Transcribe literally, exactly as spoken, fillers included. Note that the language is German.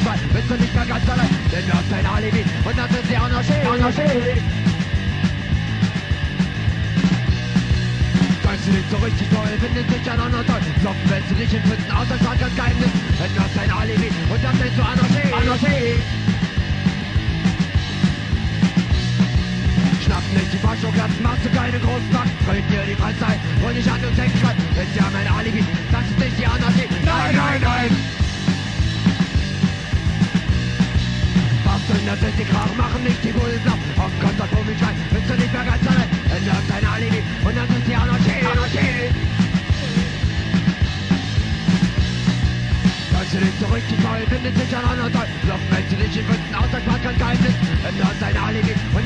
zwei, bist du nicht mehr ganz allein, denn du hast dein Alibi und das ist die Anarchie, Anarchie. Kannst du nicht so richtig toll, findest dich an anderen toll. Locken willst du dich in Pfützen aus, das war kein Geheimnis. Denn du hast dein Alibi und das nennst du Anarchie, Anarchie. Schnapp nicht die Faschokratzen, machst du keine großen Sachen. Treten dir die Freizeit, hol dich an und denk schreib. Denn sie haben ein Alibi, das ist nicht die Anarchie. Nein, nein, nein! Was du in der City Krach machen nicht die Bullen blau. Auf Konzert, wo mich rein, bist du nicht mehr ganz allein. Denn du hast dein Alibi und das ist die Anarchie, Anarchie. Kannst du nicht so richtig toll, findest dich an anderen toll. Locken willst du dich in Pfützen aus, das war kein Geheimnis. Denn du hast dein Alibi